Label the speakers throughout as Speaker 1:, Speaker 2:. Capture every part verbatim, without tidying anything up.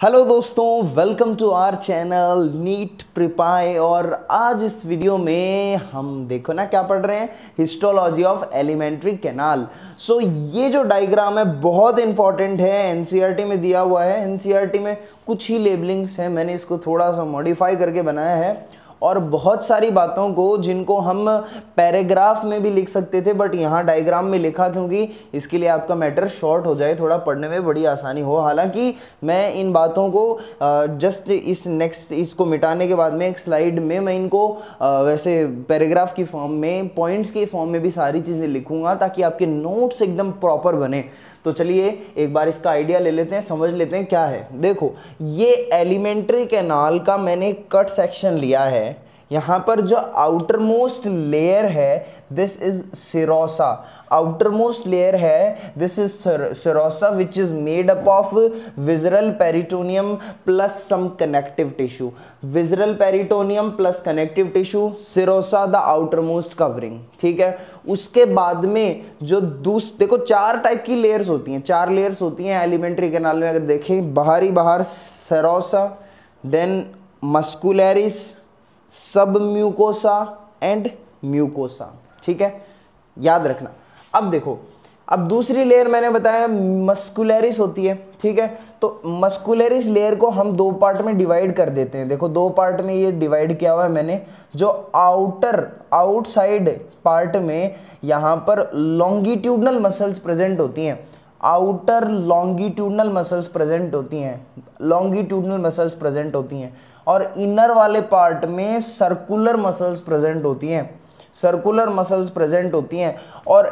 Speaker 1: Hello दोस्तों, welcome to our channel NEET prep. और आज इस वीडियो में हम देखो ना क्या पढ़ रहे हैं, histology of alimentary canal. So ये जो डायग्राम है बहुत इंपॉर्टेंट है, एनसीईआरटी में दिया हुआ है। एनसीईआरटी में कुछ ही लेबलिंग्स हैं, मैंने इसको थोड़ा सा मॉडिफाई करके बनाया है और बहुत सारी बातों को जिनको हम पैराग्राफ में भी लिख सकते थे बट यहाँ डायग्राम में लिखा क्योंकि इसके लिए आपका मैटर शॉर्ट हो जाए, थोड़ा पढ़ने में बड़ी आसानी हो। हालांकि मैं इन बातों को जस्ट इस नेक्स्ट इसको मिटाने के बाद में एक स्लाइड में मैं इनको वैसे पैराग्राफ की फॉर्म में, पॉइंट्स के फॉर्म में भी सारी चीज़ें लिखूंगा ताकि आपके नोट्स एकदम प्रॉपर बने। तो चलिए एक बार इसका आइडिया ले लेते हैं, समझ लेते हैं क्या है। देखो, ये एलिमेंट्री कैनाल का मैंने कट सेक्शन लिया है। यहाँ पर जो आउटर मोस्ट लेयर है this is serosa, outermost layer है this is serosa which is made up of visceral peritoneum plus some connective tissue. Visceral peritoneum plus connective tissue, serosa the outermost covering. ठीक है, उसके बाद में जो दूस देखो चार टाइप की लेयर्स होती हैं, चार लेयर्स होती हैं एलिमेंट्री कैनाल में। अगर देखें बाहरी बाहर serosa, then muscularis, submucosa and mucosa. ठीक है, याद रखना। अब देखो, अब दूसरी लेयर मैंने बताया मस्कुलरिस होती है। ठीक है, तो मस्कुलरिस लेयर को हम दो पार्ट में डिवाइड कर देते हैं। देखो दो पार्ट में ये डिवाइड किया हुआ है मैंने। जो आउटर आउटसाइड पार्ट में यहाँ पर लॉन्गिट्यूडनल मसल्स प्रेजेंट होती हैं, आउटर लॉन्गिट्यूडनल मसल्स प्रेजेंट होती हैं, लॉन्गिट्यूडनल मसल्स प्रेजेंट होती हैं और इनर वाले पार्ट में सर्कुलर मसल्स प्रेजेंट होती हैं, सर्कुलर मसल्स प्रेजेंट होती हैं और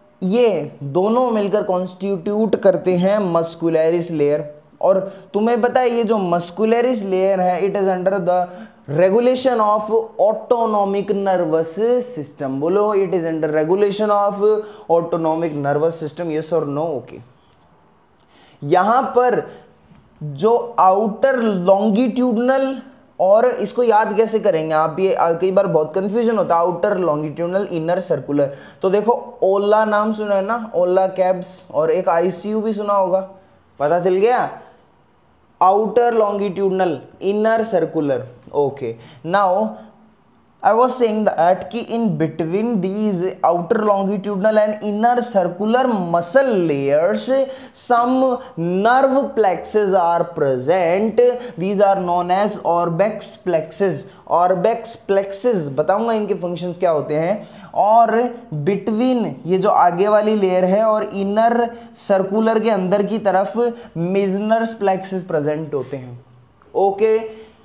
Speaker 1: ये दोनों मिलकर कॉन्स्टिट्यूट करते हैं मस्कुलरिस लेयर। और तुम्हें पता है ये जो मस्कुलरिस लेयर है it is under the regulation of autonomic nervous system. बोलो, it is under regulation of autonomic nervous system, yes और नो? ओके, यहां पर जो आउटर लॉन्गिट्यूडनल, और इसको याद कैसे करेंगे आप, ये कई बार बहुत कंफ्यूजन होता है, आउटर लॉन्गिट्यूडनल इनर सर्कुलर। तो देखो ओला नाम सुना है ना, ओला कैब्स, और एक आईसीयू भी सुना होगा, पता चल गया? Outer longitudinal inner circular. Okay, now I was saying that कि in between these outer longitudinal and inner circular muscle layers some nerve plexes are present. These are known as orbex plexes. Orbex plexes बताऊंगा इनके functions क्या होते हैं। और between ये जो आगे वाली लेयर है और इनर सर्कुलर के अंदर की तरफ Meissner's plexes प्रेजेंट होते हैं। ओके,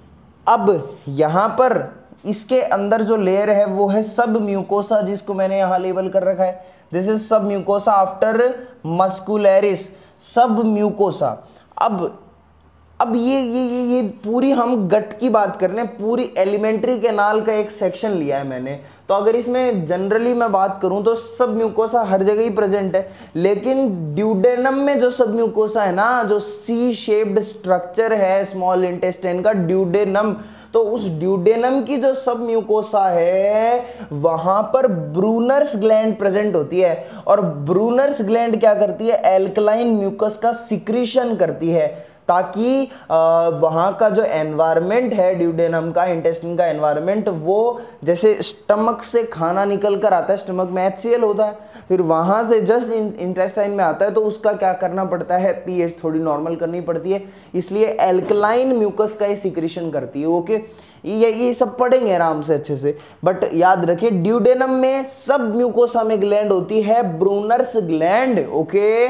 Speaker 1: अब यहाँ पर इसके अंदर जो लेयर है वो है सब म्यूकोसा, जिसको मैंने यहां लेबल कर रखा है। This is submucosa after muscularis, submucosa. अब अब ये ये ये ये पूरी हम गट की बात कर रहे हैं, पूरी एलिमेंट्री कैनाल का एक सेक्शन लिया है मैंने। तो अगर इसमें जनरली मैं बात करूं तो सब म्यूकोसा हर जगह ही प्रेजेंट है, लेकिन ड्यूडेनम में जो सब म्यूकोसा है ना, जो सी शेप्ड स्ट्रक्चर है स्मॉल इंटेस्टाइन का ड्यूडेनम, तो उस ड्यूडेनम की जो सब म्यूकोसा है वहां पर ब्रूनर्स ग्लैंड प्रेजेंट होती है। और ब्रूनर्स ग्लैंड क्या करती है, एल्कलाइन म्यूकस का सिक्रीशन करती है ताकि वहाँ का जो एनवायरनमेंट है ड्यूडेनम का, इंटेस्टाइन का एनवायरनमेंट, वो जैसे स्टमक से खाना निकल कर आता है, स्टमक में एचसीएल होता है, फिर वहाँ से जस्ट इंटेस्टाइन में आता है, तो उसका क्या करना पड़ता है, पीएच थोड़ी नॉर्मल करनी पड़ती है, इसलिए एल्कलाइन म्यूकस का ये सिक्रीशन करती है। ओके, ये ये सब पढ़ेंगे आराम से अच्छे से, बट याद रखिए ड्यूडेनम में सब म्यूकोसा में ग्लैंड होती है Brunner's gland. Okay,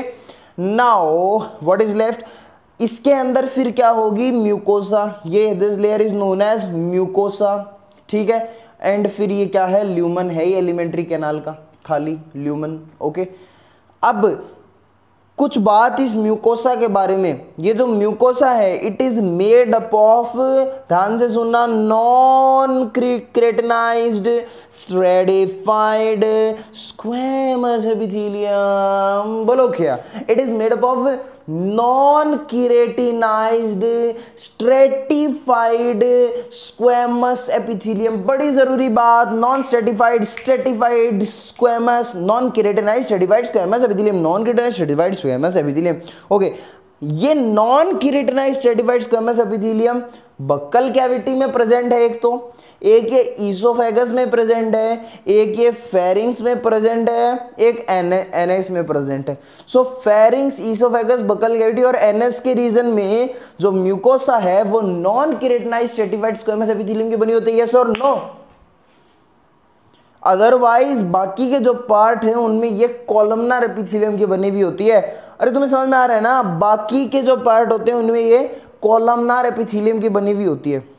Speaker 1: now what is left, इसके अंदर फिर क्या होगी, म्यूकोसा। ये this layer is known as mucosa. ठीक है, एंड फिर ये क्या है, ल्यूमन है ये एलिमेंट्री कैनाल का, खाली ल्यूमन। ओके, अब कुछ बात इस म्यूकोसा के बारे में। ये जो म्यूकोसा है it is made up of, ध्यान से सुनना, non keratinized stratified squamous epithelium. बोलो क्या, it is made up of non keratinized stratified squamous epithelium. बड़ी जरूरी बात, non stratified, stratified squamous, non keratinized stratified squamous epithelium, non keratinized stratified squamous epithelium. Okay, ये non keratinized stratified squamous epithelium buccal cavity में present है, एक तो एक ये ईसोफेगस में प्रेजेंट है, एक ये फेरिंग्स में प्रेजेंट है, एक एनएस में प्रेजेंट है। So pharynx, oesophagus, buccal cavity और एनएस के रीजन में जो म्यूकोसा है वो non keratinized stratified squamous epithelium की बनी होती है, यस और नो। अदरवाइज बाकी के जो पार्ट हैं उनमें ये कॉलमनार एपिथेलियम की बनी हुई होती है। अरे तुम्हें समझ में आ रहा है ना, बाकी के जो पार्ट होते हैं उनमें ये कॉलमनार एपिथेलियम की बनी हुई होती है।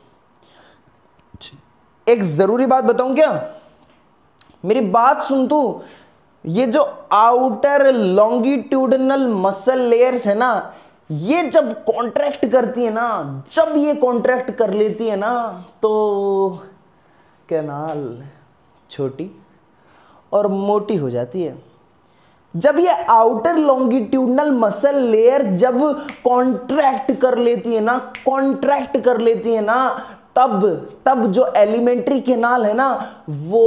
Speaker 1: एक जरूरी बात बताऊं क्या, मेरी बात सुन तू, ये जो आउटर लॉन्गिट्यूडनल मसल लेयर्स है ना, ये जब कॉन्ट्रैक्ट करती है ना, जब ये कॉन्ट्रैक्ट कर लेती है ना, तो कैनाल छोटी और मोटी हो जाती है। जब ये आउटर लॉन्गिट्यूडनल मसल लेयर जब कॉन्ट्रैक्ट कर लेती है ना, कॉन्ट्रैक्ट कर लेती है ना, तब तब जो एलिमेंट्री कैनाल है ना वो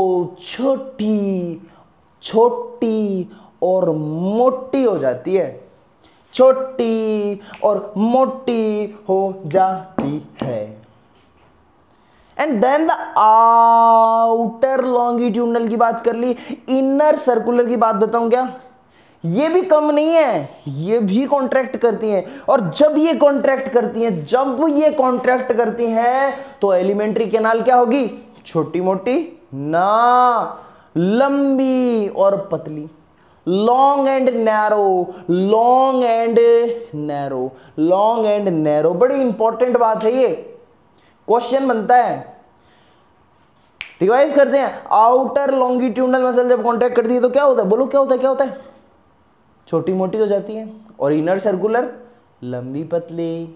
Speaker 1: छोटी छोटी और मोटी हो जाती है, छोटी और मोटी हो जाती है। And then the outer longitudinal की बात कर ली, इनर सर्कुलर की बात बताऊं क्या, ये भी कम नहीं है, ये भी कॉन्ट्रैक्ट करती हैं। और जब ये कॉन्ट्रैक्ट करती हैं, जब ये कॉन्ट्रैक्ट करती हैं तो एलिमेंट्री कैनाल क्या होगी, छोटी मोटी ना, लंबी और पतली, long and narrow, long and narrow, long and narrow. बड़ी इंपॉर्टेंट बात है ये, क्वेश्चन बनता है, रिवाइज करते हैं। आउटर लॉन्गिट्यूडनल मसल जब कॉन्ट्रैक्ट करती है तो क्या होता है, बोलो क्या होता है, क्या होता है, छोटी मोटी हो जाती है। और इनर सर्कुलर लंबी पतली।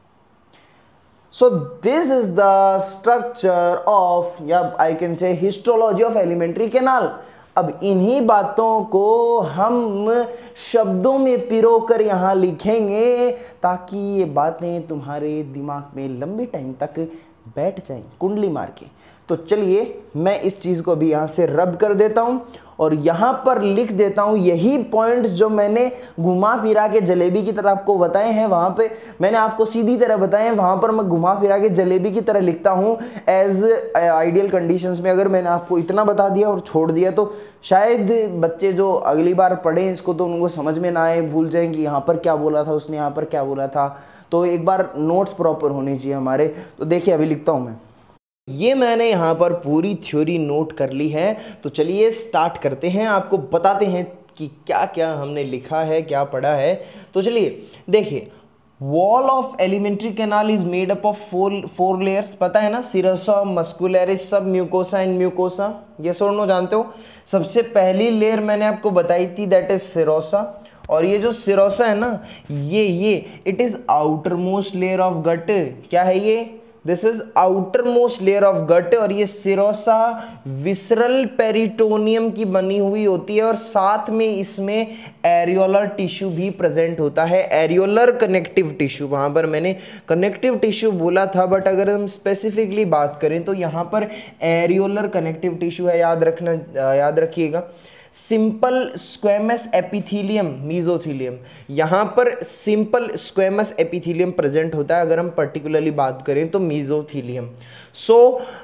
Speaker 1: So this is the structure of, या I can say histology of alimentary canal. अब इन्हीं बातों को हम शब्दों में पिरोकर यहां लिखेंगे ताकि ये बातें तुम्हारे दिमाग में लंबे टाइम तक बैठ जाएं, कुंडली मार के। तो चलिए मैं इस चीज को अभी यहां से रब कर देता हूं और यहां पर लिख देता हूं यही पॉइंट्स जो मैंने घुमा फिरा के जलेबी की तरह आपको बताए हैं, वहां पे मैंने आपको सीधी तरह बताए हैं, वहां पर मैं घुमा फिरा के जलेबी की तरह लिखता हूं एज आइडियल कंडीशंस में। अगर मैंने आपको इतना बता दिया और छोड़ दिया तो शायद बच्चे जो अगली बार पढ़ें इसको तो उनको समझ में ना आए, भूल जाएं कि यहाँ पर क्या बोला था उसने, यहाँ पर क्या बोला था। तो एक बार नोट्स प्रॉपर होने चाहिए हमारे। तो देखिए अभी लिखता हूँ मैं, ये मैंने यहाँ पर पूरी थ्योरी नोट कर ली है। तो चलिए स्टार्ट करते हैं, आपको बताते हैं कि क्या क्या हमने लिखा है, क्या पढ़ा है। तो चलिए देखिए, wall of alimentary canal is made up of four four layers, पता है ना, serosa, muscularis, submucosa and mucosa, ये सोनो जानते हो। सबसे पहली लेयर मैंने आपको बताई थी, दैट इज सिरोसा। और ये जो सिरोसा है ना, ये ये it is outermost layer of gut. क्या है ये, this is outermost layer of gut. और ये सिरोसा विसरल पेरिटोनियम की बनी हुई होती है और साथ में इसमें एरियोलर टिश्यू भी प्रेजेंट होता है, एरियोलर कनेक्टिव टिश्यू। वहां पर मैंने कनेक्टिव टिश्यू बोला था, बट अगर हम स्पेसिफिकली बात करें तो यहाँ पर एरियोलर कनेक्टिव टिश्यू है, याद रखना, याद रखिएगा। सिंपल स्क्वेमस एपिथेलियम, मीजोथेलियम, यहाँ पर सिंपल स्क्वेमस एपिथेलियम प्रेजेंट होता है। अगर हम पर्टिकुलरली बात करें तो mesothelium. So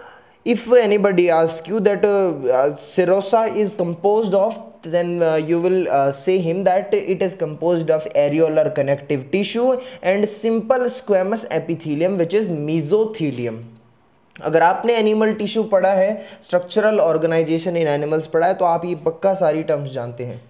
Speaker 1: if anybody ask you that serosa is composed of, then uh, you will uh, say him that it is composed of areolar connective tissue and simple squamous epithelium which is mesothelium. अगर आपने animal tissue पढ़ा है, structural organisation इन animals पढ़ा है, तो आप ये पक्का सारी टर्म्स जानते हैं।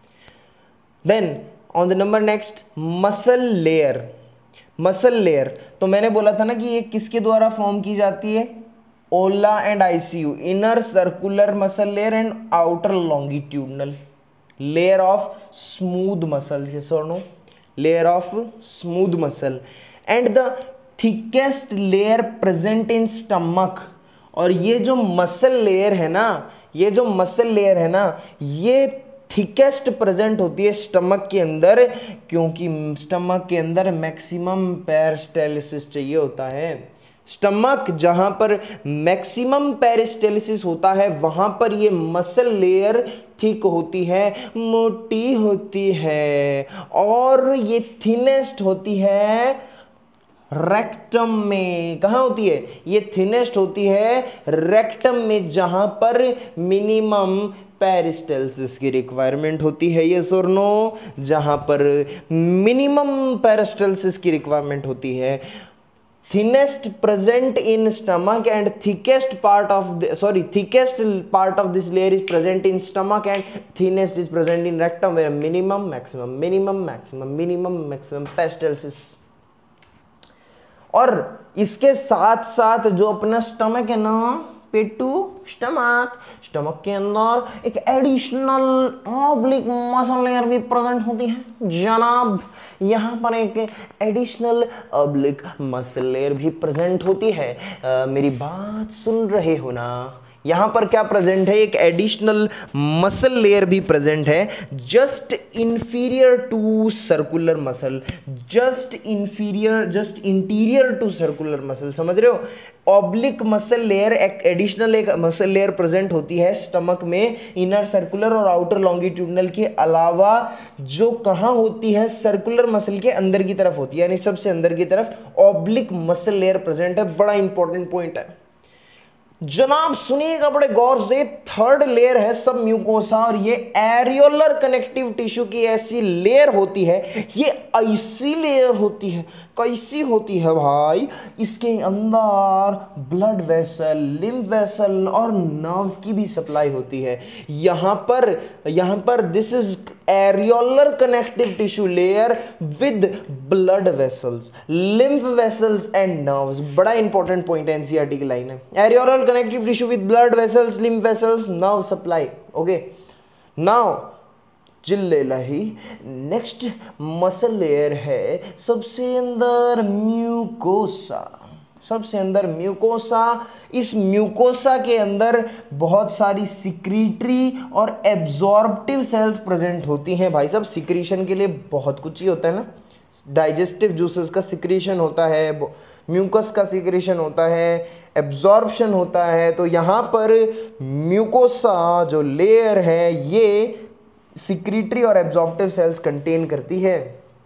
Speaker 1: Then on the number next, muscle layer. Muscle layer तो मैंने बोला था ना कि ये किसके द्वारा फॉर्म की जाती है, Ola and ICU, inner circular muscle layer and outer longitudinal layer of smooth muscle, ये सुनो, layer of smooth muscle and the thickest layer present in stomach. और ये जो मसल लेयर है ना, ये जो मसल लेयर है ना, ये थिकेस्ट प्रेजेंट होती है स्टमक के अंदर, क्योंकि स्टमक के अंदर मैक्सिमम पेरिस्टालसिस चाहिए होता है। स्टमक जहां पर मैक्सिमम पेरिस्टाल्सिस होता है वहां पर ये मसल लेयर थिक होती है, मोटी होती है, और ये थिनेस्ट होती है रेक्टम में। कहां होती है ये? थिनेस्ट होती है रेक्टम में, जहां पर मिनिमम पेरिस्टाल्सिस की रिक्वायरमेंट होती है। यस और नो? जहां पर मिनिमम पेरिस्टाल्सिस की रिक्वायरमेंट होती है। thinnest present in stomach and thickest part of the sorry thickest part of this layer is present in stomach and thinnest is present in rectum, where minimum maximum minimum maximum minimum maximum peristalsis। और इसके साथ साथ जो अपना stomach है ना, पेटू, stomach, stomach के अंदर एक एडिशनल ऑब्लिक मसल लेयर भी प्रेजेंट होती है जनाब। यहाँ पर एक एडिशनल ऑब्लिक मसल लेयर भी प्रेजेंट होती है। आ, मेरी बात सुन रहे हो ना? यहाँ पर क्या प्रेजेंट है? एक एडिशनल मसल लेयर भी प्रेजेंट है, just inferior to circular muscle, just inferior just interior to circular muscle. समझ रहे हो? ऑब्लिक मसल लेयर, एक एडिशनल एक मसल लेयर प्रेजेंट होती है स्टमक में, इनर सर्कुलर और आउटर लॉन्गिट्यूडनल के अलावा, जो कहाँ होती है? सर्कुलर मसल के अंदर की तरफ होती है, यानी सबसे अंदर की तरफ ऑब्लिक मसल लेयर प्रेजेंट है। बड़ा इंपॉर्टेंट पॉइंट है जनाब, सुनिएगा बड़े गौर से। थर्ड लेयर है सब म्यूकोसा, और ये एरियोलर कनेक्टिव टिश्यू की ऐसी लेयर होती है। ये ऐसी लेयर होती है, कैसी होती है भाई? इसके अंदर ब्लड वेसल, लिम्फ वेसल और नर्व्स की भी सप्लाई होती है। यहां पर यहां पर this is areolar connective tissue layer with blood vessels, lymph vessels and nerves. बड़ा इंपॉर्टेंट पॉइंट है, एनसीईआरटी की लाइन है। एरियोलर connective tissue with blood vessels, lymph vessels, nerve supply. Okay, now चिल्ले लही नेक्स्ट मसल लेयर है सबसे अंदर म्यूकोसा। सबसे अंदर म्यूकोसा। इस म्यूकोसा के अंदर बहुत सारी सिक्रीटरी और एब्जॉर्प्टिव सेल्स प्रेजेंट होती हैं। भाई साहब, सिक्रीशन के लिए बहुत कुछ ही होता है ना, डाइजेस्टिव जूसेस का सिक्रीशन होता है, म्यूकस का सिक्रीशन होता है, एब्जॉर्प्शन होता है। तो यहाँ पर म्यूकोसा जो लेयर है ये सिक्रीटरी और एब्जॉर्प्टिव सेल्स कंटेन करती है।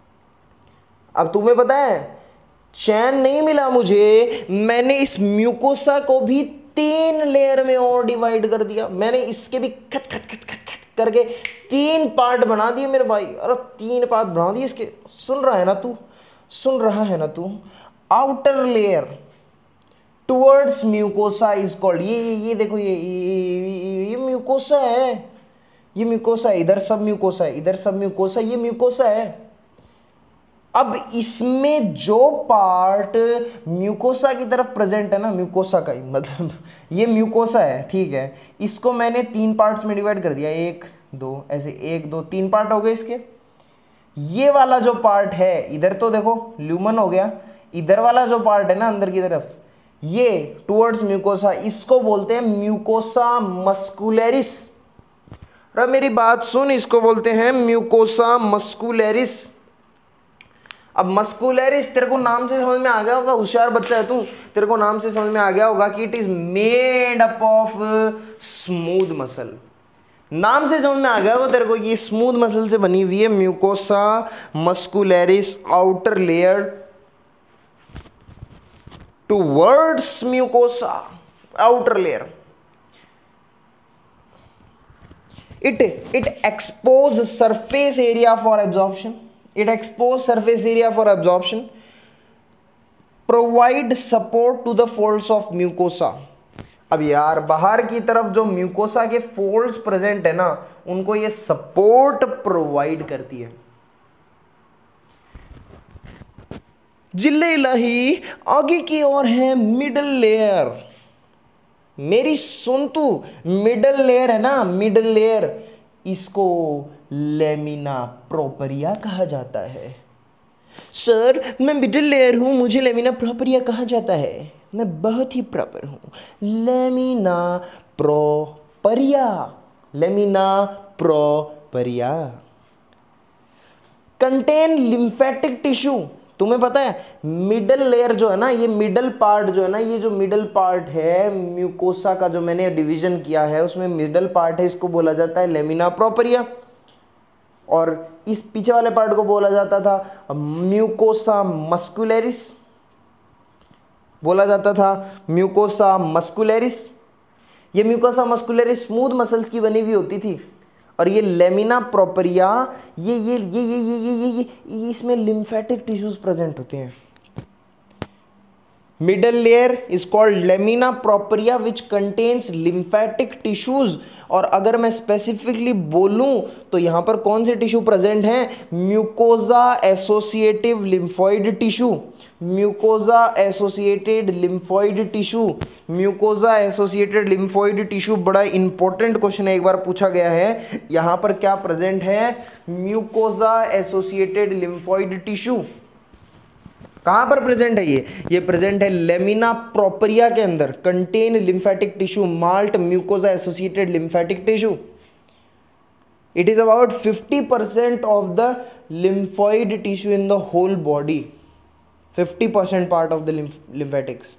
Speaker 1: अब तुम्हें पता है, चैन नहीं मिला मुझे, मैंने इस म्यूकोसा को भी तीन लेयर में और डिवाइड कर दिया। मैंने इसके भी खत खत खत खत खत करके तीन पार्ट बना दिए मेरे भाई। अरे तीन पार्ट बना दिए इसके। सुन रहा है ना तू? सुन रहा है ना तू? Outer layer towards mucosa is called, ये ये ये देखो, ये ये, ये म्यूकोसा है, ये म्यूकोसा है। इधर सब म्यूकोसा है, इधर सब म्यूकोसा, ये म्यूकोसा है। अब इसमें जो पार्ट म्यूकोसा की तरफ प्रेजेंट है ना, म्यूकोसा का ही मतलब ये म्यूकोसा है, ठीक है। इसको मैंने तीन पार्ट्स में डिवाइड कर दिया, एक दो, ऐसे एक दो तीन पार्ट हो गए इसके। ये वाला जो पार्ट है इधर, तो देखो ल्यूमन हो गया। इधर वाला जो पार्ट है ना अंदर की तरफ, ये टुवर्ड्स म्यूकोसा, इसको बोलते हैं म्यूकोसा मस्कुलरिस। अरे मेरी बात सुन, इसको बोलते हैं म्यूकोसा मस्कुलरिस। अब मस्कुलरिस तेरे को नाम से समझ में आ गया होगा, होशियार बच्चा है तू, तेरे को नाम से समझ में आ गया होगा कि it is made up of smooth muscle. नाम से समझ में आ गया होगा तेरे को, ये स्मूथ मसल से बनी हुई है mucosa muscularis. Outer layer towards mucosa, outer layer. It it expose surface area for absorption. It expose surface area for absorption. Provide support to the folds of mucosa. अब यार बाहर की तरफ जो म्यूकोसा के फोल्ड्स प्रेजेंट है ना, उनको ये सपोर्ट प्रोवाइड करती है। जिल्ले इलाही आगे की ओर है मिडल लेयर। मेरी सुन तू, मिडल लेयर है ना, मिडल लेयर, इसको लेमिना प्रोपरिया कहा जाता है। सर मैं मिडल लेयर हूं, मुझे लेमिना प्रोपरिया कहा जाता है। मैं बहुत ही प्रॉपर हूं। Lamina propria, lamina propria contain lymphatic tissue तुम्हें पता है मिडल लेयर जो है ना, ये मिडल पार्ट जो है ना, ये जो मिडल पार्ट है म्यूकोसा का जो मैंने डिवीजन किया है उसमें मिडल पार्ट है, इसको बोला जाता है लेमिना प्रोपरिया, और इस पीछे वाले पार्ट को बोला जाता था म्यूकोसा मस्कुलरिस, बोला जाता था म्यूकोसा मस्कुलरिस। ये म्यूकोसा मस्कुलरिस स्मूथ मसल्स की बनी हुई होती थी, और ये लेमिना प्रोपरिया ये ये ये ये ये ये ये ये इसमें लिम्फेटिक टिश्यूज प्रेजेंट होते हैं। Middle layer is called lamina propria which contains lymphatic tissues, और अगर मैं स्पेसिफिकली बोलूं तो यहां पर कौन से टिश्यू प्रेजेंट हैं, mucosa associative lymphoid tissue, mucosa associated lymphoid tissue, mucosa associated lymphoid tissue बड़ा इंपॉर्टेंट क्वेश्चन है, एक बार पूछा गया है। यहां पर क्या प्रेजेंट है, म्यूकोजा एसोसिएटेड लिम्फोइड टिश्यू। कहां पर प्रेजेंट है ये ये प्रेजेंट है लेमिना प्रोपरिया के अंदर, contain lymphatic tissue, MALT mucosa associated lymphatic tissue. It is about fifty percent of the lymphoid tissue in the whole body, fifty percent part of the lymphatics.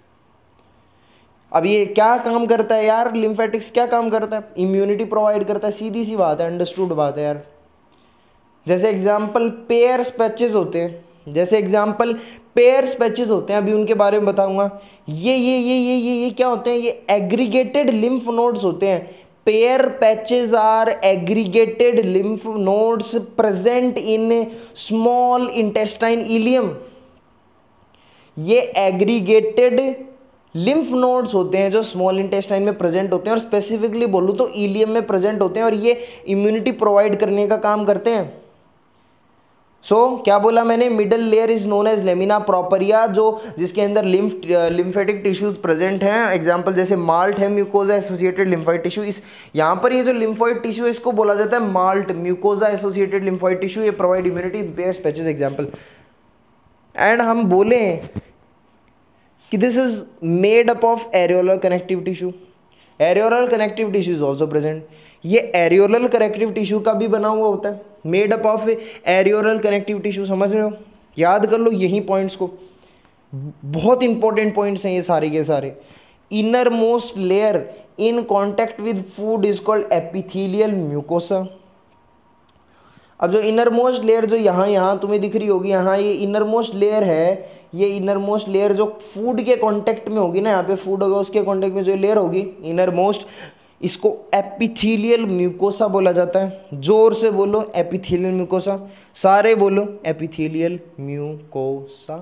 Speaker 1: अब ये क्या काम करता है यार, लिम्फेटिक्स क्या काम करता है, इम्यूनिटी प्रोवाइड करता है, सीधी सी बात है, अंडरस्टूड बात है यार। जैसे एग्जाम्पल पेयर्स पैचेस होते हैं, जैसे एग्जाम्पल पेयर्स पैचेस होते हैं, अभी उनके बारे में बताऊंगा। ये ये ये ये ये ये क्या होते हैं, ये एग्रीगेटेड लिम्फ नोड्स होते हैं। Peyer's patches are aggregated lymph nodes present in small intestine ileum. ये एग्रीगेटेड लिम्फ नोड्स होते हैं जो स्मॉल इंटेस्टाइन में प्रेजेंट होते हैं, और स्पेसिफिकली बोलूं तो इलियम में प्रेजेंट होते हैं, और ये इम्यूनिटी प्रोवाइड करने का काम करते हैं। सो so, क्या बोला मैंने, middle layer is known as lamina propria, जो जिसके अंदर लिम्फ लिम्फेटिक टिश्यूज प्रेजेंट हैं। एग्जांपल जैसे माल्ट है म्यूकोजा एसोसिएटेड लिम्फोइड टिश्यू, इस यहाँ पर ये जो लिम्फोइड टिश्यू है इसको बोला जाता है MALT mucosa associated lymphoid tissue. ये provide immunity in Peyer's patches example. And हम बोले कि this is made up of areolar connective tissue, areolar connective tissue is also present. ये एरियोलर कनेक्टिव टिश्यू का भी बना हुआ होता है, made up of areolar connective tissue. समझ रहे हो, याद कर लो यही पॉइंट्स को, बहुत इंपॉर्टेंट पॉइंट्स हैं ये सारे के सारे। Innermost layer in contact with food is called epithelial mucosa. अब जो इनर मोस्ट लेयर जो यहाँ यहाँ तुम्हें दिख रही होगी, यहाँ ये इनर मोस्ट लेयर है, ये इनर मोस्ट लेयर जो फूड के कांटेक्ट में होगी ना, यहाँ पे फूड होगा उसके कांटेक्ट में जो लेयर होगी इनर मोस्ट, इसको एपिथेलियल म्यूकोसा बोला जाता है। जोर से बोलो एपिथेलियल म्यूकोसा, सारे बोलो एपिथेलियल म्यूकोसा।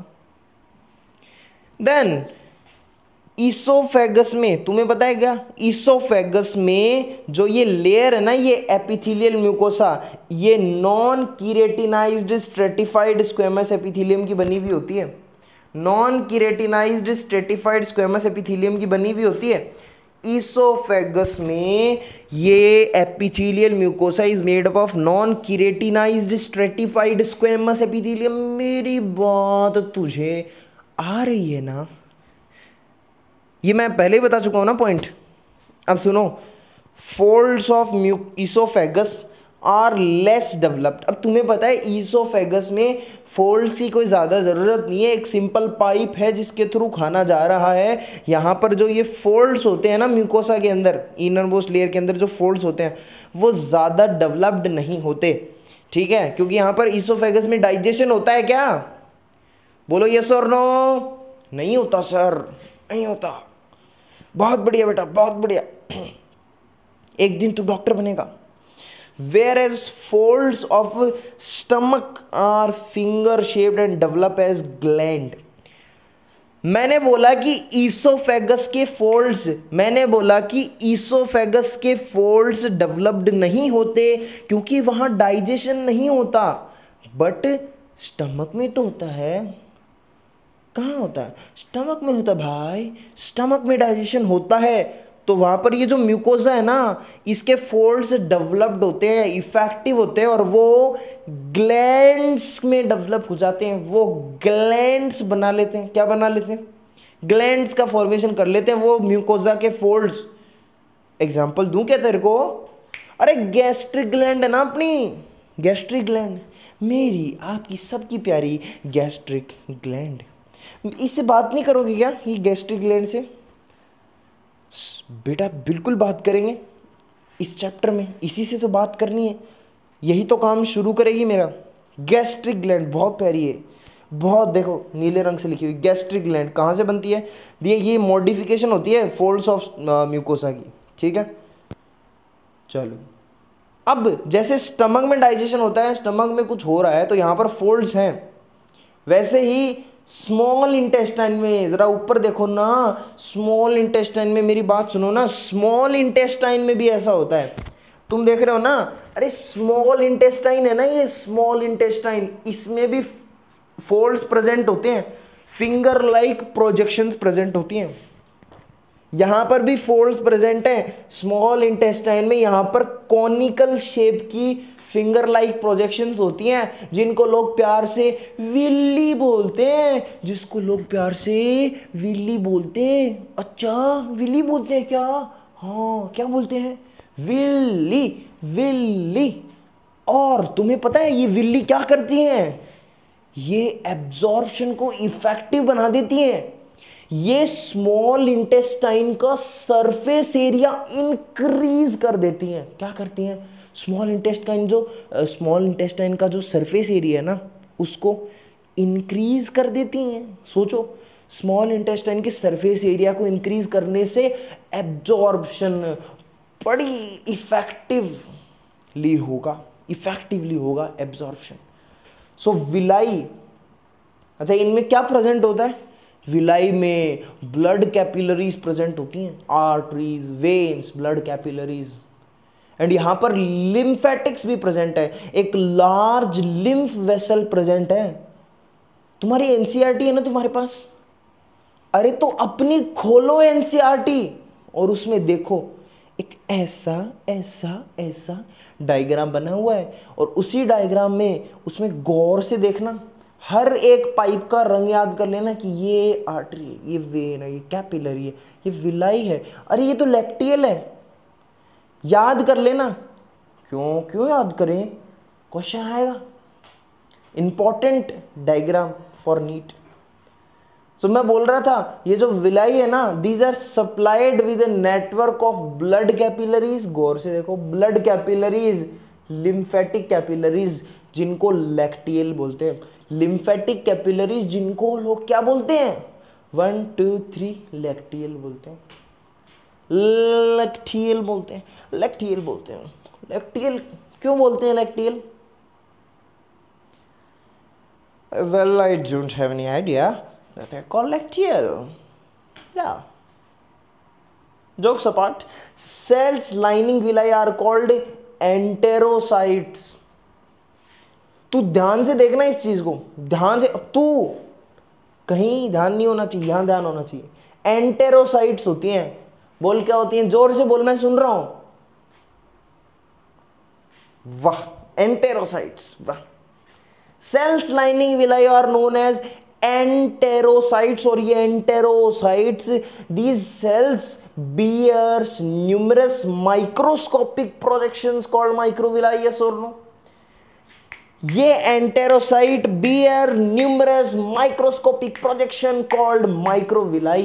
Speaker 1: देन ईसोफेगस में तुम्हें पता है क्या, ईसोफेगस में जो ये लेयर है ना, ये एपिथेलियल म्यूकोसा, ये non keratinized stratified squamous epithelium की बनी हुई होती है। Non keratinized stratified squamous epithelium की बनी हुई होती है। ईसोफेगस में ये epithelial mucosa is made up of non keratinized stratified squamous epithelium. मेरी बात तुझे आ रही है ना, ये मैं पहले ही बता चुका हूं ना पॉइंट। अब सुनो, फोल्ड्स ऑफ म्यू ईसोफेगस आर लेस डेवलप्ड। अब तुम्हें पता है ईसोफेगस में फोल्ड्स की कोई ज़्यादा ज़रूरत नहीं है, एक सिंपल पाइप है जिसके थ्रू खाना जा रहा है। यहाँ पर जो ये फोल्ड्स होते हैं ना म्यूकोसा के अंदर, इनर मोस्ट लेयर के अंदर जो फोल्ड्स होते हैं वो ज़्यादा डेवलप्ड नहीं होते, ठीक है, क्योंकि यहाँ पर ईसोफेगस में डाइजेशन होता है क्या, बोलो यस और नो। नहीं होता सर, नहीं होता। बहुत बढ़िया बेटा, बहुत बढ़िया, एक दिन तू डॉक्टर बनेगा। Whereas folds of stomach are finger shaped and develop as gland. मैंने बोला कि ईसोफेगस के फोल्ड्स मैंने बोला कि ईसोफेगस के फोल्ड्स डेवलप्ड नहीं होते क्योंकि वहां डाइजेशन नहीं होता, बट स्टमक में तो होता है। कहाँ होता है, स्टमक में होता है भाई, स्टमक में डाइजेशन होता है। तो वहाँ पर ये जो म्यूकोसा है ना, इसके फोल्ड्स डेवलप्ड होते हैं, इफेक्टिव होते हैं, और वो ग्लैंड्स में डेवलप हो जाते हैं। वो ग्लैंड्स बना लेते हैं, क्या बना लेते हैं, ग्लैंड्स का फॉर्मेशन कर लेते हैं वो म्यूकोसा के फोल्ड्स। एग्जाम्पल दूं क्या तेरे को, अरे गैस्ट्रिक ग्लैंड है ना अपनी, गैस्ट्रिक ग्लैंड, मेरी आपकी सबकी प्यारी गैस्ट्रिक ग्लैंड। इससे बात नहीं करोगे क्या, ये गैस्ट्रिक ग्लैंड से? बेटा बिल्कुल बात करेंगे इस चैप्टर में, इसी से तो बात करनी है, यही तो काम शुरू करेगी मेरा। गैस्ट्रिक ग्लैंड बहुत प्यारी है, बहुत, देखो नीले रंग से लिखी हुई। गैस्ट्रिक ग्लैंड कहाँ से बनती है? ये ये मॉडिफिकेशन होती है फोल्ड्स ऑफ म्यूकोसा की, ठीक है। चलो, अब जैसे स्टमक में डाइजेशन होता है, स्टमक में कुछ हो रहा है तो यहाँ पर फोल्ड्स हैं, वैसे ही स्मॉल इंटेस्टाइन में, जरा ऊपर देखो ना, स्मॉल इंटेस्टाइन में, मेरी बात सुनो ना, स्मॉल इंटेस्टाइन में भी ऐसा होता है। तुम देख रहे हो ना, अरे स्मॉल इंटेस्टाइन है ना ये, स्मॉल इंटेस्टाइन, इसमें भी फोल्ड्स प्रेजेंट होते हैं, फिंगर लाइक प्रोजेक्शंस प्रेजेंट होती हैं। यहां पर भी फोल्ड्स प्रेजेंट हैं स्मॉल इंटेस्टाइन में, यहां पर कॉनिकल शेप की फिंगर लाइक प्रोजेक्शंस होती हैं, जिनको लोग प्यार से विल्ली बोलते हैं, जिसको लोग प्यार से विल्ली बोलते हैं। अच्छा, विल्ली बोलते हैं क्या? हाँ, क्या बोलते हैं? Villi, villi. और तुम्हें पता है ये विल्ली क्या करती हैं? ये एब्जॉर्प्शन को इफेक्टिव बना देती हैं। ये स्मॉल इंटेस्टाइन का सरफेस एरिया इंक्रीज कर देती हैं। क्या करती हैं? स्मॉल इंटेस्टाइन जो स्मॉल इंटेस्टाइन का जो सरफेस एरिया है ना, उसको इंक्रीज कर देती हैं। सोचो, स्मॉल इंटेस्टाइन के सरफेस एरिया को इंक्रीज करने से एब्जॉर्प्शन बड़ी इफेक्टिवली होगा, इफेक्टिवली होगा एब्जॉर्प्शन। सो विलाई, अच्छा इनमें क्या प्रेजेंट होता है? विलाई में ब्लड कैपिलरीज प्रेजेंट होती हैं, arteries, veins, blood capillaries, and यहां पर लिम्फेटिक्स भी प्रेजेंट है, एक लार्ज लिम्फ वेसल प्रेजेंट है। तुम्हारी एनसीईआरटी है ना तुम्हारे पास, अरे तो अपनी खोलो एनसीईआरटी और उसमें देखो, एक ऐसा ऐसा ऐसा डायग्राम बना हुआ है, और उसी डायग्राम में उसमें गौर से देखना, हर एक पाइप का रंग याद कर लेना कि ये आर्टरी है, ये वेन है, ये कैपिलरी है, ये विलाई है, अरे ये तो लैक्टियल है, याद कर लेना। क्यों क्यों याद करें? क्वेश्चन आएगा, important diagram for NEET. So मैं बोल रहा था, ये जो विलाई है ना, these are supplied with a network of blood capillaries. गौर से देखो, ब्लड कैपिलरीज, लिम्फेटिक कैपिलरीज जिनको लैक्टियल बोलते हैं, लिम्फेटिक कैपिलरीज जिनको लोग क्या बोलते हैं? वन टू थ्री लैक्टियल बोलते हैं, लैक्टियल बोलते हैं, लैक्टियल बोलते हैं। लैक्टियल क्यों बोलते हैं lacteal? Well, I don't have any idea, they're called lacteal. Yeah. Jokes apart, cells lining villi are called enterocytes. तू ध्यान से देखना इस चीज को, ध्यान से, तू कहीं ध्यान नहीं होना चाहिए, यहां ध्यान होना चाहिए। एंटेरोसाइट्स होती हैं, बोल क्या होती हैं? जोर से बोल, मैं सुन रहा हूं। वाह, एंटेरोसाइट्स, वाह। Cells lining villi are known as enterocytes, और ये enterocytes, these cells bears numerous microscopic projections called microvilli. Yes or no? ये enterocyte bear numerous microscopic projection called microvilli.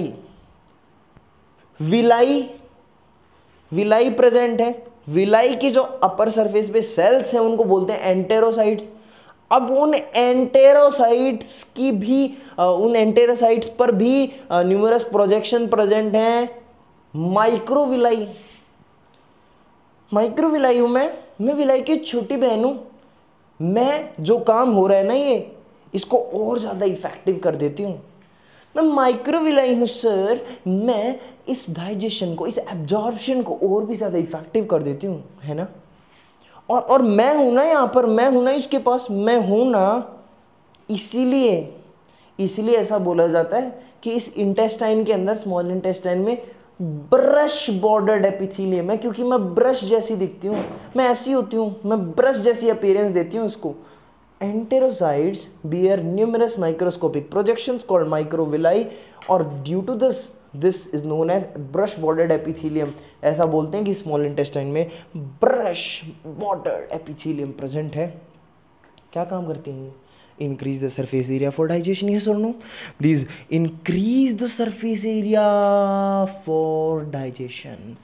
Speaker 1: villi villi present है, villi की जो upper surface पे sales हैं उनको बोलते हैं एंटेरोसाइट्स। अब उन एंटेरोसाइट्स की भी उन एंटेरोसाइट्स पर भी न्यूमरस प्रोजेक्शन प्रेजेंट हैं, माइक्रोविलाई। माइक्रोविलाई हूं मैं मैं विलाई की छोटी बहन हूं। मैं जो काम हो रहा है ना, ये इसको और ज्यादा इफेक्टिव कर देती हूं। मैं माइक्रोविलाई हूं सर, मैं इस डाइजेशन को, इस एब्जॉर्प्शन को और भी ज्यादा इफेक्टिव कर देती हूं, है ना। और और मैं हूं ना यहाँ पर, मैं हूं ना इसके पास, मैं हूं ना, इसीलिए इसीलिए ऐसा बोला जाता है कि इस इंटेस्टाइन के अंदर, स्मॉल इंटेस्टाइन में ब्रश बॉर्डर्ड एपिथेलियम है, क्योंकि मैं ब्रश जैसी दिखती हूँ, मैं ऐसी होती हूँ, मैं ब्रश जैसी अपीयरेंस देती हूँ इसको। Enterocytes bear numerous microscopic projections called microvilli, और due to this this is known as brush bordered epithelium. ऐसा बोलते हैं कि स्मॉल इंटेस्टाइन में ब्रश बॉर्डर्ड एपिथेलियम प्रेजेंट है। क्या काम करते हैं? Increase the surface area for digestion, yes और no? This increase the surface area for digestion.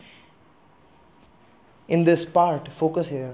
Speaker 1: In this part, focus here.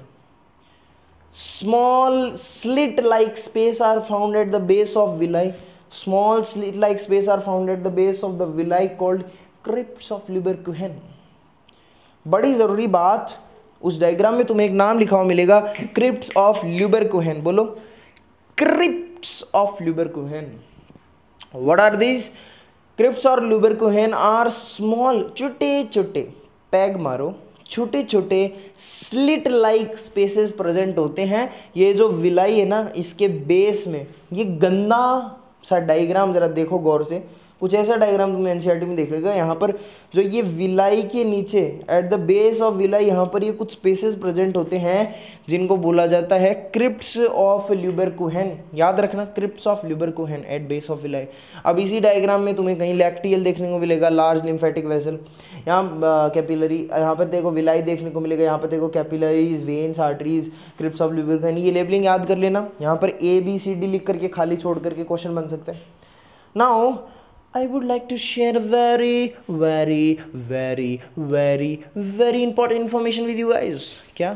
Speaker 1: Small slit-like space are found at the base of villi. Small slit-like space are found at the base of the villi called crypts of Lubberkuchen. बड़ी ज़रूरी बात, उस diagram में तुम्हें एक नाम लिखा हुआ मिलेगा, क्रिप्ट्स ऑफ ल्यूबरकुहेन. बोलो, crypts of Lieberkuhn. What are these? Crypts और ल्यूबरकुहेन आर स्मॉल, छोटे छोटे, पैग मारो, छोटे छोटे स्लिट लाइक स्पेसेस प्रेजेंट होते हैं. ये जो विलाई है ना, इसके बेस में, ये गंदा सा डायग्राम जरा देखो गौर से. कुछ ऐसा डायग्राम तुम्हें एनसीईआरटी में देखेगा. यहाँ पर जो ये विलाई के नीचे, at the base of villi, यहाँ पर ये कुछ स्पेसेस प्रेजेंट होते हैं जिनको बोला जाता है क्रिप्ट्स ऑफ ल्यूबरकुहेन. याद रखना, crypts of Lieberkuhn at base of villi. अब इसी डायग्राम में तुम्हें कहीं लैक्टियल देखने को मिलेगा, लार्ज लिम्फेटिक वेसल. यहाँ कैपिलरी, यहाँ पर देखो विलाई देखने को मिलेगा. यहाँ पर देखो capillaries, veins, arteries, crypts of Lieberkuhn. ये लेबलिंग याद कर लेना. यहाँ पर ए बी सी डी लिख करके खाली छोड़ करके क्वेश्चन बन सकता है. Now I would like to share a very, very, very, very, very important information with you guys. क्या?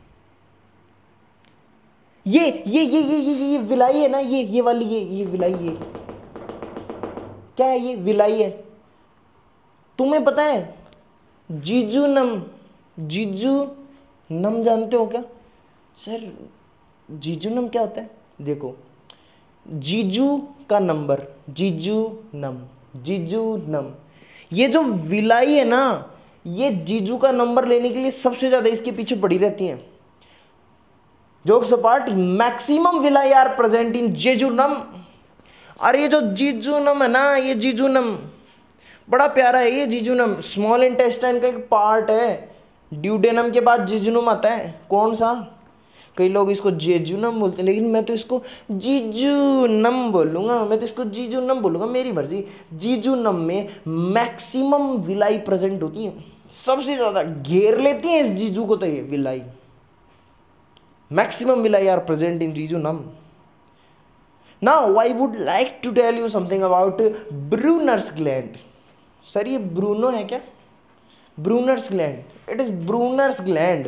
Speaker 1: ये ये ये ये ये ये विलाई है ना, ये ये वाली, ये ये विलाई, ये क्या है? ये विलाई है. तुम्हें पता है जीजूनम? जीजूनम जानते हो क्या? सर जीजूनम क्या होता है? देखो, जीजू का नंबर, जीजूनम, जीजूनम. ये जो विलाई है ना, ये जीजू का नंबर लेने के लिए सबसे ज्यादा इसके पीछे पड़ी रहती हैं. Jokes apart, maximum villi are present in jejunum. अरे ये जो जीजूनम है ना, ये जीजूनम बड़ा प्यारा है. ये जीजूनम स्मॉल इंटेस्टाइन का एक पार्ट है. ड्यूडेनम के बाद जीजूनम आता है. कौन सा? कई लोग इसको जेजूनम बोलते हैं, लेकिन मैं तो इसको जीजूनम बोलूँगा. मैं तो इसको जीजूनम बोलूँगा, मेरी मर्जी. जीजूनम में मैक्सिमम विलाई प्रेजेंट होती है. सबसे ज़्यादा घेर लेती हैं इस जीजू को तो ये villi. Maximum villi are present in jejunum. Now I would like to tell you something about Brunner's gland. Sir ये ब्रूनो है क्या? Brunner's gland, it is Brunner's gland.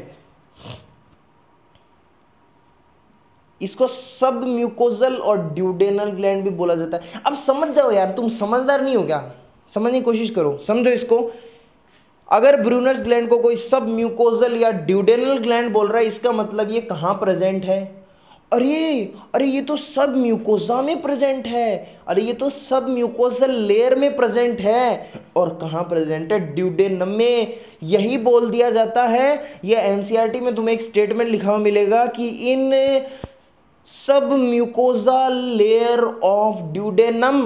Speaker 1: इसको सब म्यूकोजल और ड्यूडेनल ग्लैंड भी बोला जाता है. अब समझ जाओ यार, तुम समझदार नहीं हो क्या? समझने की कोशिश करो, समझो इसको. अगर ब्रूनर्स ग्लैंड को कोई सब म्यूकोजल या ड्यूडेनल ग्लैंड बोल रहा है, इसका मतलब ये कहाँ प्रेजेंट है? अरे अरे ये तो सब म्यूकोजा में प्रेजेंट है. अरे ये तो सब म्यूकोजल लेयर में प्रेजेंट है. और कहाँ प्रेजेंट है? ड्यूडेनम में. यही बोल दिया जाता है. ये एनसीईआरटी में तुम्हें एक स्टेटमेंट लिखा हुआ मिलेगा कि in submucosa layer of duodenum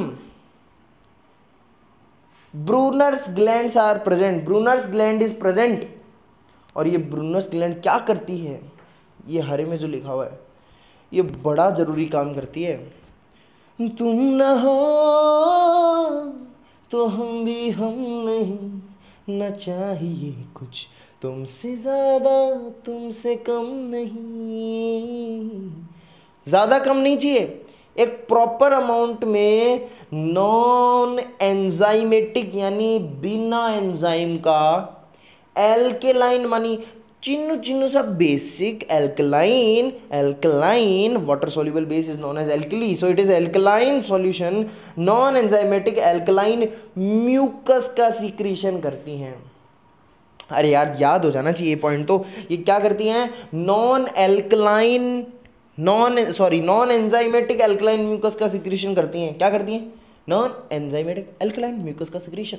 Speaker 1: Brunner's glands are present. Brunner's gland is present. और ये ब्रूनर्स ग्लैंड क्या करती है? ये हरे में जो लिखा हुआ है, ये बड़ा जरूरी काम करती है. तुम न हो तो हम भी हम नहीं, न चाहिए कुछ तुमसे ज्यादा, तुमसे कम नहीं. ज़्यादा कम नहीं चाहिए, एक प्रॉपर अमाउंट में नॉन एंजाइमेटिक यानी बिना एंजाइम का एल्केलाइन, मानी चिन्नु चिन्नु सा basic alkaline. Alkaline water soluble base is known as alkali, so it is alkaline solution. Non enzymatic alkaline mucus का सीक्रेशन करती हैं. अरे यार याद हो जाना चाहिए पॉइंट. तो ये क्या करती हैं? Non alkaline non sorry non enzymatic alkaline mucus का सिक्रीशन करती हैं. क्या करती हैं? नॉन एंजाइमेटिक एल्कलाइन म्यूकस का सिक्रीशन.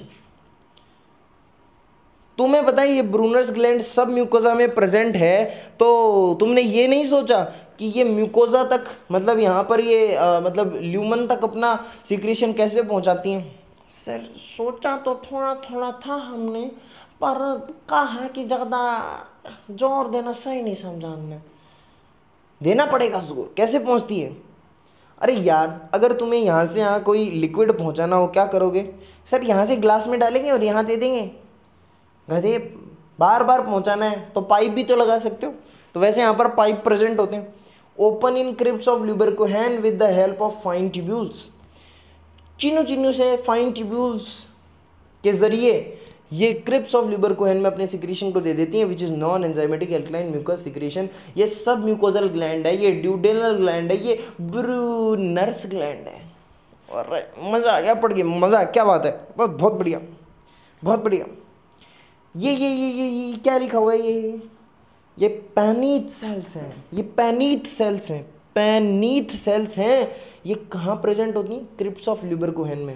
Speaker 1: तुम्हें पता है ये ब्रूनर्स ग्लैंड सब म्यूकोजा में प्रेजेंट है. तो तुमने ये नहीं सोचा कि ये म्यूकोजा तक, मतलब यहाँ पर ये आ, मतलब ल्यूमन तक अपना सिक्रीशन कैसे पहुँचाती हैं? सर सोचा तो थोड़ा थोड़ा था हमने, पर कहा कि ज़्यादा जोर देना सही नहीं समझा हमने. देना पड़ेगा जोर. कैसे पहुंचती है? अरे यार, अगर तुम्हें यहाँ से यहाँ कोई लिक्विड पहुँचाना हो, क्या करोगे? सर यहाँ से ग्लास में डालेंगे और यहाँ दे देंगे. गधे, बार बार पहुँचाना है तो पाइप भी तो लगा सकते हो. तो वैसे यहाँ पर पाइप प्रेजेंट होते हैं. Open in crypts of Lieberkuhn with the help of fine tubules. चीनों चीनों से फाइन ट्यूब्यूल्स के जरिए ये क्रिप्ट्स ऑफ ल्यूबरकोहेन में अपने सिक्रीशन को दे देती हैं, which is non enzymatic alkaline mucus secretion. ये सब म्यूकोजल ग्लैंड है, ये ड्यूडेनल ग्लैंड है, ये ब्रूनर्स ग्लैंड है। और मज़ा आ गया पढ़ के, मज़ा, क्या बात है, बहुत बहुत बढ़िया, बहुत बढ़िया। ये ये ये ये ये क्या लिखा हुआ है, ये ये पैनीथ सेल्स हैं, ये पैनीथ सेल्स हैं, पैनीथ सेल्स हैं। ये कहाँ प्रेजेंट होती हैं? क्रिप्ट्स ऑफ ल्यूबरकोहेन में।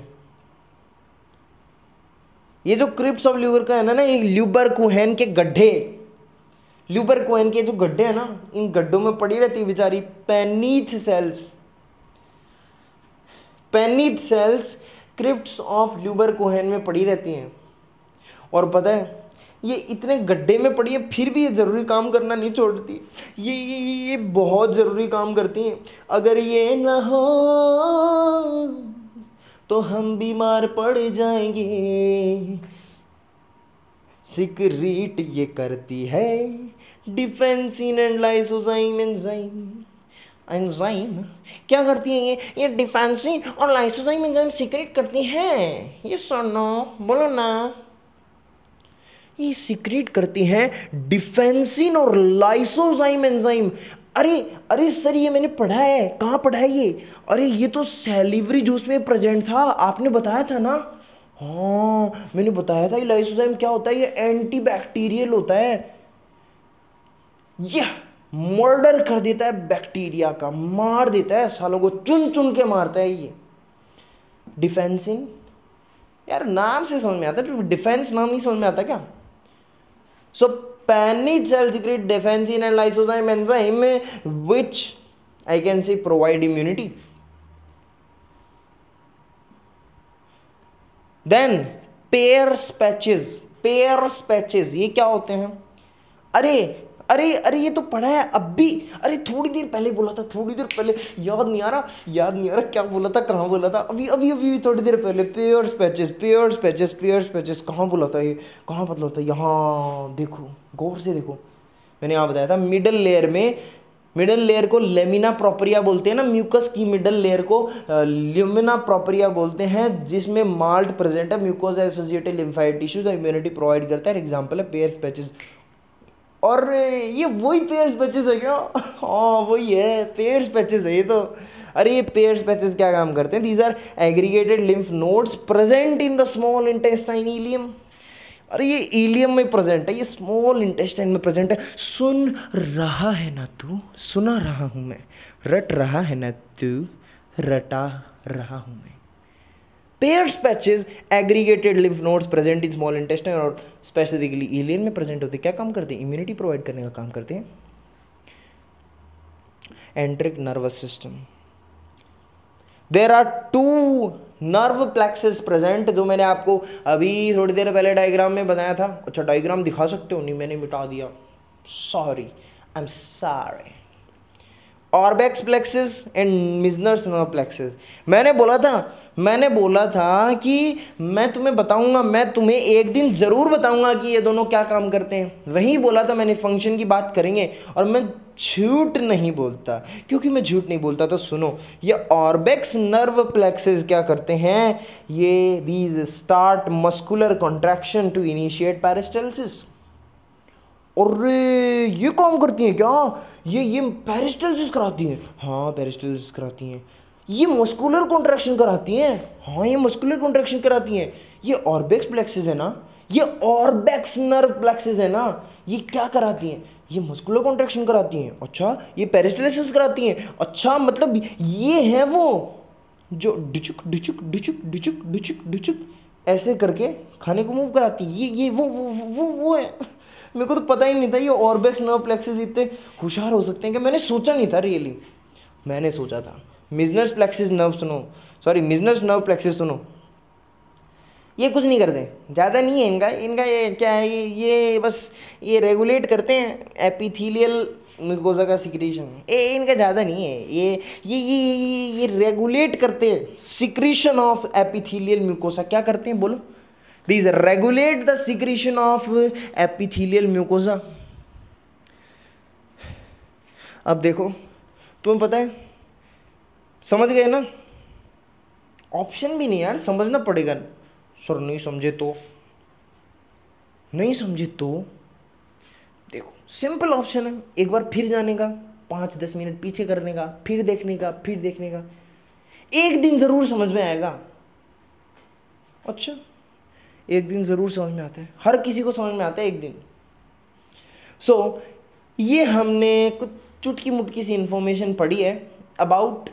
Speaker 1: ये जो क्रिप्ट्स ऑफ ल्यूबरकोहेन है ना, ये ल्यूबरकोहेन के गड्ढे, ल्यूबरकोहेन के जो गड्ढे हैं ना, इन गड्ढों में पड़ी रहती है बेचारी Paneth cells. Paneth cells crypts of Lieberkuhn में पड़ी रहती हैं। और पता है, ये इतने गड्ढे में पड़ी है फिर भी ये ज़रूरी काम करना नहीं छोड़ती। ये ये ये बहुत ज़रूरी काम करती हैं। अगर ये ना हो तो हम बीमार पड़ जाएंगे। सिक्रीट ये करती है defensin and lysozyme enzyme. Enzyme क्या करती हैं? ये ये डिफेंसिन और लाइसोजाइम एंजाइम सीक्रेट करती हैं। ये सुनो, बोलो ना, ये सीक्रेट करती हैं डिफेंसिन और लाइसोजाइम एंजाइम। अरे अरे सर, ये मैंने पढ़ा है। कहाँ पढ़ा है ये? अरे ये तो सैलिवरी जूस में प्रेजेंट था, आपने बताया था ना। हाँ मैंने बताया था। ये लाइसोजाइम क्या होता है? ये एंटी बैक्टीरियल होता है। यह मर्डर कर देता है बैक्टीरिया का, मार देता है सालों को, चुन चुन के मारता है। ये डिफेंसिन, यार नाम से समझ में आता है, डिफेंस नाम नहीं समझ में आता क्या? So Paneth cell secrete defensin and lysozyme enzyme which I can say provide immunity. Then Peyer's patches, Peyer's patches ये क्या होते हैं? अरे अरे अरे ये तो पढ़ा है अब भी। अरे थोड़ी देर पहले बोला था, थोड़ी देर पहले, याद नहीं आ रहा, याद नहीं आ रहा क्या बोला था, कहाँ बोला था, अभी अभी अभी थोड़ी देर पहले। Peyer's patches, Peyer's patches, Peyer's patches, कहाँ बोला था ये, कहाँ पता था? यहाँ देखो, गौर से देखो, मैंने यहाँ बताया था मिडल लेयर में, मिडल लेयर को लेमिना प्रोपरिया बोलते हैं ना, म्यूकस की मिडल लेयर को लेमिना प्रोपरिया बोलते हैं, जिसमें माल्ट प्रेजेंट है, mucosa associated lymphoid tissues immunity provide करता है। एग्जाम्पल है पेयर्स पैचेस। और ये वही पेयर्स पैचेस है क्या? हाँ वही है, पेयर्स पैचेस है ये तो। अरे ये पेयर्स पैचेस क्या काम करते हैं? These are aggregated lymph nodes present in the small intestine ileum. अरे ये इलियम में प्रेजेंट है, ये स्मॉल इंटेस्टाइन में प्रेजेंट है। सुन रहा है ना तू? सुना रहा हूँ मैं। रट रहा है ना तू? रटा रहा हूँ मैं। Peyer's patches aggregated lymph nodes present in small intestine और स्पेसिफिकली इलियन में प्रेजेंट होते हैं। क्या काम करते हैं? इम्यूनिटी प्रोवाइड करने का काम करते हैं। Enteric nervous system, there are two nerve plexuses present, जो मैंने आपको अभी थोड़ी देर पहले डायग्राम में बताया था। अच्छा डायग्राम दिखा सकते हो? नहीं मैंने मिटा दिया, sorry, I am sorry. Auerbach's plexuses and Meissner's nerve plexuses. मैंने बोला था मैंने बोला था कि मैं तुम्हें बताऊंगा, मैं तुम्हें एक दिन ज़रूर बताऊंगा कि ये दोनों क्या काम करते हैं। वहीं बोला था मैंने, फंक्शन की बात करेंगे। और मैं झूठ नहीं बोलता, क्योंकि मैं झूठ नहीं बोलता। तो सुनो, ये ऑर्बेक्स नर्व प्लेक्सेस क्या करते हैं? ये these start muscular contraction to initiate peristalsis. और ये काम करती हैं क्या? ये ये पेरिस्टाल्सिस कराती हैं। हाँ पेरिस्टाल्सिस कराती हैं। ये मस्कुलर कॉन्ट्रैक्शन कराती हैं। हाँ ये मस्कुलर कॉन्ट्रैक्शन कराती हैं। ये ऑर्बेक्स प्लेक्सेस है ना, ये ऑर्बेक्स नर्व प्लेक्सेस है ना, ये क्या कराती हैं? ये मस्कुलर कॉन्ट्रैक्शन कराती हैं। अच्छा ये पेरिस्टाल्सिस कराती हैं। अच्छा मतलब ये है वो जो डिचुक डिचुक डिचुक डिचुक डिचुक डिचुक ऐसे करके खाने को मूव कराती है। ये ये वो वो वो वो है। मेरे को तो पता ही नहीं था ये ऑर्बेक्स नर्व प्लेक्सेस इतने होशियार हो सकते हैं कि मैंने सोचा नहीं था। रियली मैंने सोचा था। मिजनर्स प्लेक्सिस नर्व सुनो, सॉरी मिजनर्स नर्व प्लेक्सिस सुनो, ये कुछ नहीं करते, ज़्यादा नहीं है इनका इनका ये क्या है, ये ये बस ये रेगुलेट करते हैं एपिथेलियल म्यूकोसा का सिक्रीशन। ए इनका ज़्यादा नहीं है, ये ये ये ये, ये रेगुलेट करते हैं सिक्रीशन ऑफ एपिथेलियल म्यूकोसा। क्या करते हैं बोलो? These regulate the secretion of epithelial mucosa. अब देखो तुम्हें पता है, समझ गए ना? ऑप्शन भी नहीं यार, समझना पड़ेगा। सर नहीं समझे तो, नहीं समझे तो देखो सिंपल ऑप्शन है, एक बार फिर जाने का, पाँच दस मिनट पीछे करने का, फिर देखने का, फिर देखने का, एक दिन ज़रूर समझ में आएगा। अच्छा, एक दिन ज़रूर समझ में आता है, हर किसी को समझ में आता है एक दिन। सो so, ये हमने कुछ चुटकी मुटकी सी इंफॉर्मेशन पढ़ी है अबाउट,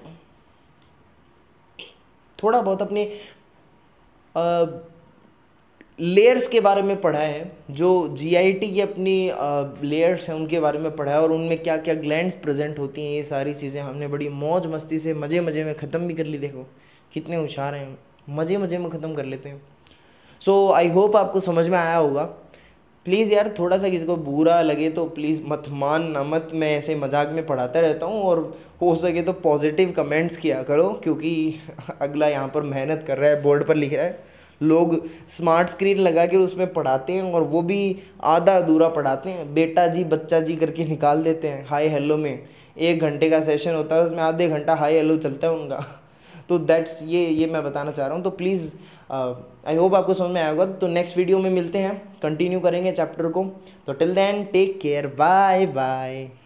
Speaker 1: थोड़ा बहुत अपने लेयर्स के बारे में पढ़ा है, जो जीआईटी की अपनी लेयर्स हैं उनके बारे में पढ़ा है, और उनमें क्या क्या ग्लैंड्स प्रेजेंट होती हैं, ये सारी चीज़ें हमने बड़ी मौज मस्ती से मज़े मज़े में ख़त्म भी कर ली। देखो कितने होशियार हैं, मज़े मज़े में ख़त्म कर लेते हैं। सो आई होप आपको समझ में आया होगा। प्लीज़ यार थोड़ा सा किसी को बुरा लगे तो प्लीज़ मत मानना मत, मैं ऐसे मजाक में पढ़ाता रहता हूँ, और हो सके तो पॉजिटिव कमेंट्स किया करो, क्योंकि अगला यहाँ पर मेहनत कर रहा है, बोर्ड पर लिख रहा है, लोग स्मार्ट स्क्रीन लगा के उसमें पढ़ाते हैं, और वो भी आधा अधूरा पढ़ाते हैं, बेटा जी बच्चा जी करके निकाल देते हैं हाय हेलो में। एक घंटे का सेशन होता है, उसमें आधे घंटा हाय हेलो चलता है उनका। तो दैट्स ये ये मैं बताना चाह रहा हूँ। तो प्लीज़ आई होप आपको समझ में आया होगा। तो नेक्स्ट वीडियो में मिलते हैं, कंटिन्यू करेंगे चैप्टर को। तो till then take care, bye bye.